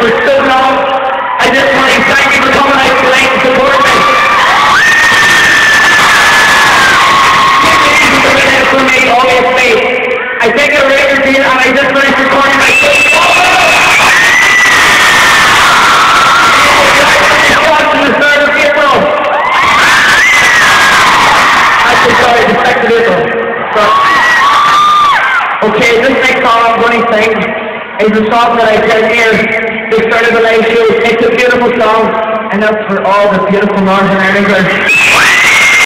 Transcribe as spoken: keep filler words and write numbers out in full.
for so long. I just want to thank you for coming out tonight and supporting me. For me, obviously, I take a record deal and I just finished recording my first album. On the third of April. Actually, sorry, the second of April. So, okay, this next song I'm going to sing is a song that I did here the start of the live show. It's a beautiful song, and that's for all the beautiful Northern Irelanders.